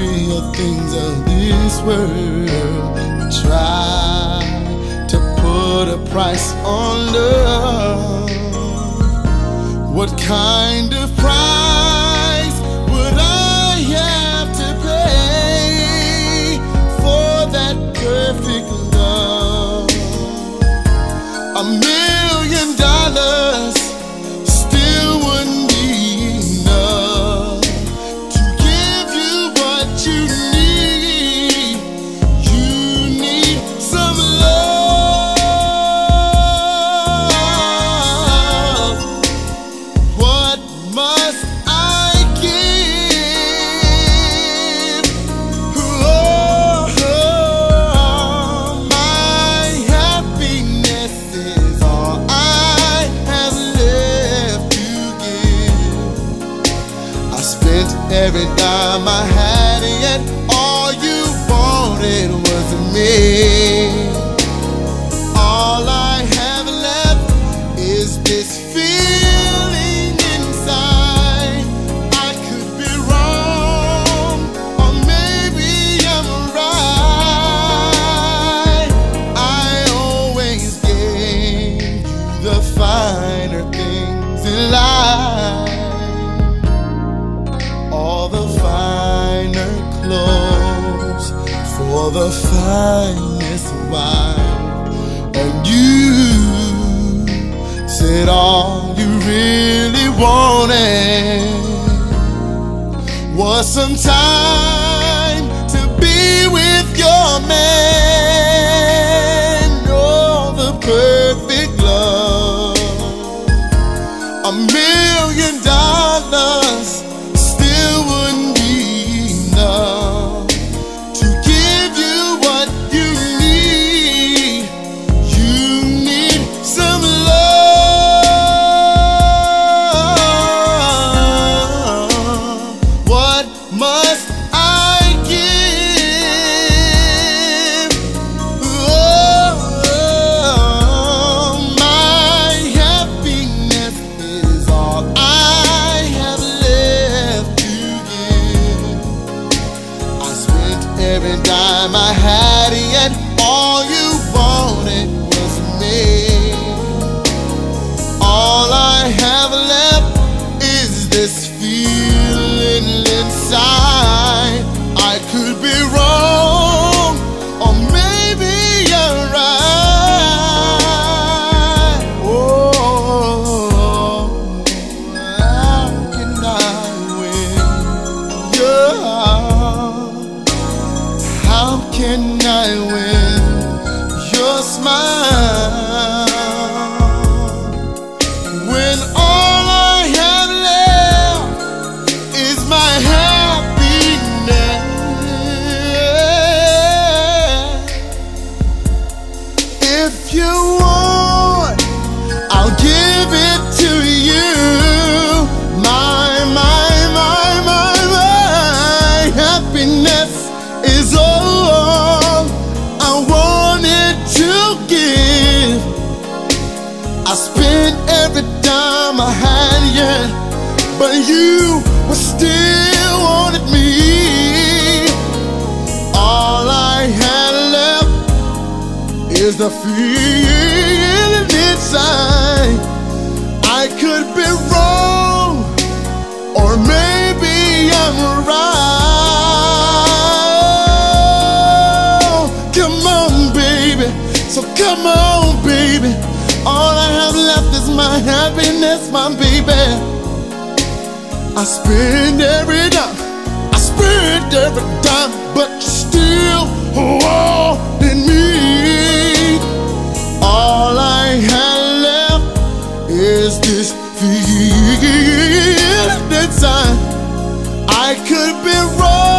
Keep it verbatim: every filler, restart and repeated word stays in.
material things of this world. We try to put a price on love. What kind of price would I have to pay for that perfect love? A million dollars still wouldn't be enough to give you what you need. You need some love. What must I give? Oh, my happiness is all I have left to give. I spent every dime I had, yet all you wanted was me. All I have left is this feeling inside. I could be wrong, or maybe I'm right. I always gave you the finer things in life, all the finer clothes for the finest wife. And you said all you really wanted was some time to be with your man. Oh, the perfect love. A million dollars still wouldn't be enough to give you what you need. You need some love. What must I give? Oh, my happiness is all I have left to give. I spent every dime I had, yet all you wanted was me. All I have left is this feeling inside. I could be wrong, or maybe you're right. Oh, how can I win your heart? How can I win your smile when all I have left is my happiness? If you want, I'll give it to you. My, my, my, my, my happiness is all I wanted to give. I spent every dime I had, yeah, but you were still wanted me. All I had left is the feeling inside. I could be wrong, or maybe I'm right. Come on, baby, so come on, baby. All I have left is my happiness, my baby. I spend every dime, I spend every dime, but you still wanted me. All I had left is this feeling inside. I could be wrong,